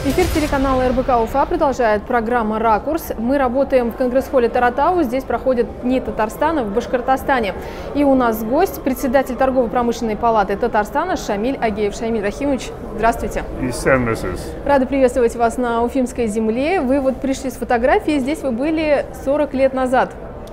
Эфир телеканала РБК Уфа продолжает программа «Ракурс». Мы работаем в конгресс-холле Таратау. Здесь проходят Дни Татарстана в Башкортостане. И у нас гость, председатель торгово-промышленной палаты Татарстана Шамиль Агеев. Шамиль Рахимович, здравствуйте. Рада приветствовать вас на Уфимской земле. Вы вот пришли с фотографией. Здесь вы были 40 лет назад.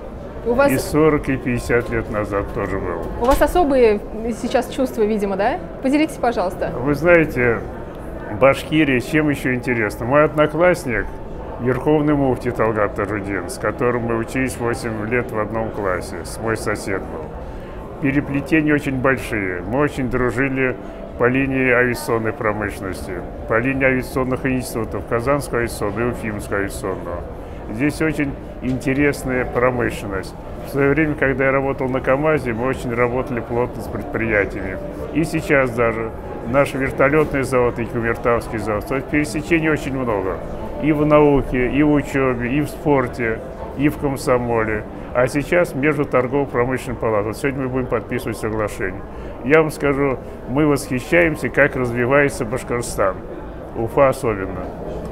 У вас... И 40, и 50 лет назад тоже был. У вас особые сейчас чувства, видимо, да? Поделитесь, пожалуйста. Вы знаете, Башкирия, чем еще интересно? Мой одноклассник, верховный муфти Талгат Таджудин, с которым мы учились 8 лет в одном классе, мой сосед был. Переплетения очень большие. Мы очень дружили по линии авиационной промышленности, по линии авиационных институтов, Казанского авиационного и Уфимского авиационного. Здесь очень интересная промышленность. В свое время, когда я работал на КАМАЗе, мы очень работали плотно с предприятиями. И сейчас даже наш вертолетный завод и Кумертауский завод. То есть пересечений очень много. И в науке, и в учебе, и в спорте, и в комсомоле. А сейчас между торгово-промышленной палатой. Вот сегодня мы будем подписывать соглашение. Я вам скажу, мы восхищаемся, как развивается Башкортостан. Уфа особенно.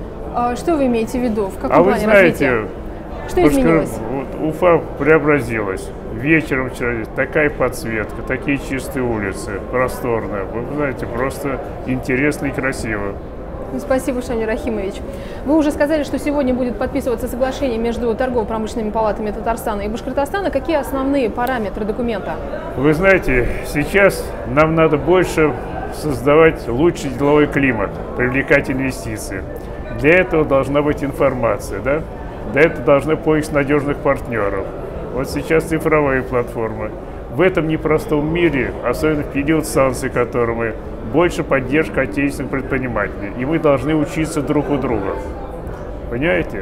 А что вы имеете в виду? В каком плане развития? Что изменилось? Вот, Уфа преобразилась. Вечером вчера такая подсветка, такие чистые улицы, просторная. Вы знаете, просто интересно и красиво. Спасибо, Шамиль Рахимович. Вы уже сказали, что сегодня будет подписываться соглашение между торгово-промышленными палатами Татарстана и Башкортостана. Какие основные параметры документа? Вы знаете, сейчас нам надо больше создавать лучший деловой климат, привлекать инвестиции. Для этого должна быть информация, да? Для этого должны поиск надежных партнеров. Вот сейчас цифровые платформы. В этом непростом мире, особенно в период санкций, которыми больше поддержка отечественных предпринимателей. И мы должны учиться друг у друга. Понимаете?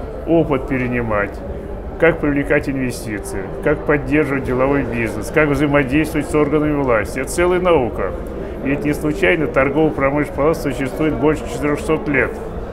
Опыт перенимать, как привлекать инвестиции, как поддерживать деловой бизнес, как взаимодействовать с органами власти. Это целая наука. Ведь не случайно торгово-промышленная палата существует больше 400 лет.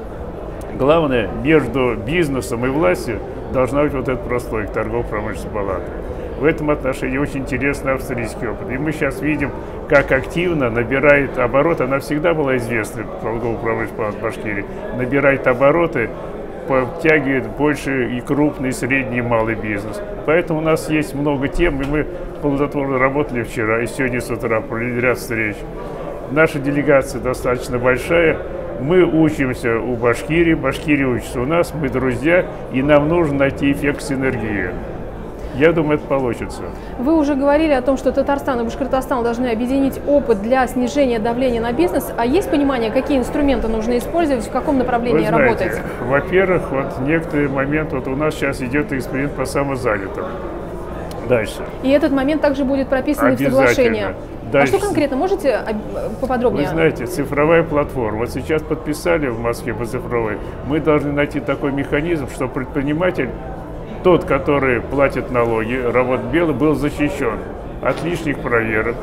Главное, между бизнесом и властью должна быть вот этот прослойка торгово-промышленной палаты. В этом отношении очень интересный австрийский опыт. И мы сейчас видим, как активно набирает обороты. Она всегда была известна, торгово-промышленная палата Башкирии. Набирает обороты, подтягивает больше и крупный, и средний, и малый бизнес. Поэтому у нас есть много тем, и мы плодотворно работали вчера и сегодня с утра, провели ряд встреч. Наша делегация достаточно большая. Мы учимся у Башкирии, Башкирия учится у нас, мы друзья, и нам нужно найти эффект синергии. Я думаю, это получится. Вы уже говорили о том, что Татарстан и Башкортостан должны объединить опыт для снижения давления на бизнес. А есть понимание, какие инструменты нужно использовать, в каком направлении работать? Во-первых, вот некоторые моменты, вот у нас сейчас идет эксперимент по самозанятым. Дальше. И этот момент также будет прописан в соглашении. Дальше. А что конкретно? Можете поподробнее? Вы знаете, цифровая платформа. Вот сейчас подписали в Москве по цифровой. Мы должны найти такой механизм, чтобы предприниматель, тот, который платит налоги, работает белый, был защищен от лишних проверок,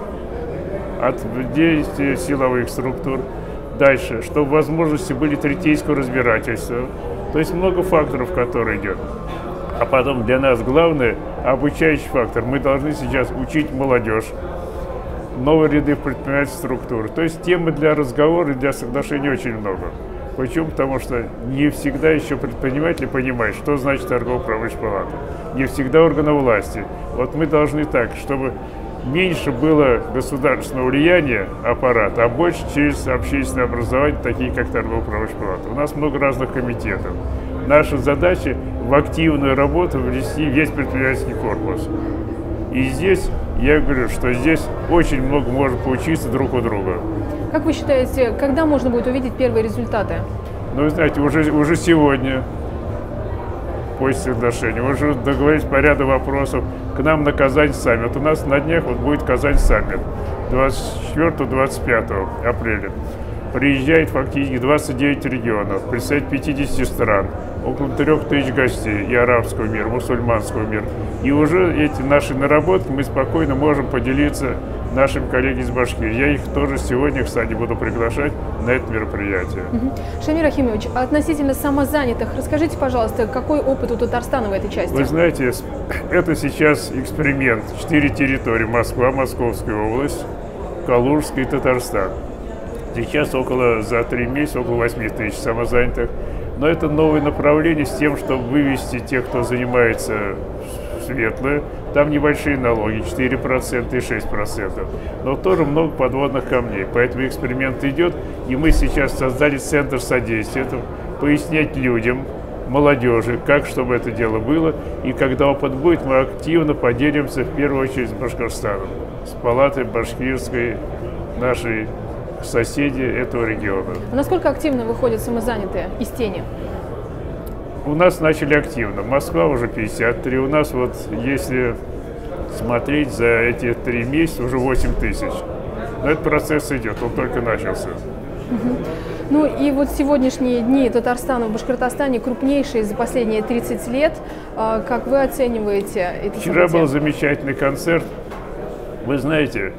от действия силовых структур. Дальше, чтобы возможности были третейского разбирательства. То есть много факторов, которые идет. А потом для нас главное обучающий фактор. Мы должны сейчас учить молодежь, новые ряды предпринимательских структур. То есть темы для разговора и для соглашений очень много. Почему? Потому что не всегда еще предприниматели понимают, что значит торгово-промышленная палата. Не всегда органы власти. Вот мы должны так, чтобы меньше было государственного влияния аппарата, а больше через общественное образование, такие как торгово-промышленная палата. У нас много разных комитетов. Наша задача в активную работу внести весь предпринимательский корпус. И здесь, я говорю, что здесь очень много можно поучиться друг у друга. Как вы считаете, когда можно будет увидеть первые результаты? Ну, вы знаете, уже сегодня, после соглашения, уже договорились по ряду вопросов к нам на Казань саммит. У нас на днях вот будет Казань саммит 24-25 апреля. Приезжает фактически 29 регионов, представитель 50 стран, около 3000 гостей и арабского мира, мусульманского мира. И уже эти наши наработки мы спокойно можем поделиться нашим коллегам из Башкирии. Я их тоже сегодня, кстати, буду приглашать на это мероприятие. Шамиль Рахимович, относительно самозанятых, расскажите, пожалуйста, какой опыт у Татарстана в этой части? Вы знаете, это сейчас эксперимент. 4 территории: Москва, Московская область, Калужская и Татарстан. Сейчас за 3 месяца около 8 тысяч самозанятых. Но это новое направление с тем, чтобы вывести тех, кто занимается в светлое. Там небольшие налоги, 4% и 6%. Но тоже много подводных камней. Поэтому эксперимент идет. И мы сейчас создали центр содействия, пояснять людям, молодежи, как, чтобы это дело было. И когда опыт будет, мы активно поделимся, в первую очередь, с Башкортостаном, с палатой башкирской, нашей соседи этого региона. А насколько активно выходят самозанятые из тени? У нас начали активно. Москва уже 53. У нас вот, если смотреть за эти 3 месяца, уже 8 тысяч. Но этот процесс идет, он только начался. Ну и вот сегодняшние дни Татарстана в Башкортостане крупнейшие за последние 30 лет. Как вы оцениваете это событие? Вчера был замечательный концерт. Вы знаете,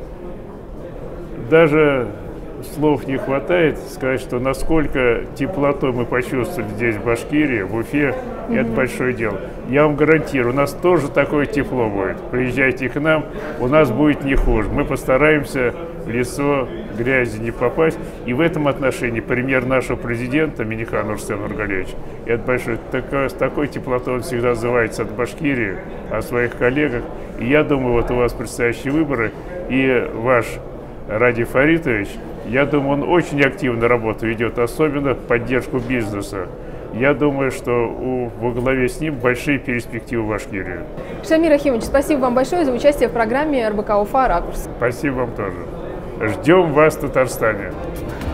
даже слов не хватает сказать, что насколько теплоту мы почувствовали здесь, в Башкирии, в Уфе, это большое дело. Я вам гарантирую, у нас тоже такое тепло будет. Приезжайте к нам, у нас будет не хуже. Мы постараемся в лицо грязи не попасть. И в этом отношении пример нашего президента Миниханова Рустема Нургалиевича, это большое. С такой теплотой он всегда отзывается от Башкирии, о своих коллегах. И я думаю, вот у вас предстоящие выборы, и ваш Ради Фаритович, я думаю, он очень активно работу ведет, особенно в поддержку бизнеса. Я думаю, что во главе с ним большие перспективы в Башкирии. Шамиль Рахимович, спасибо вам большое за участие в программе РБК Уфа «Ракурс». Спасибо вам тоже. Ждем вас в Татарстане.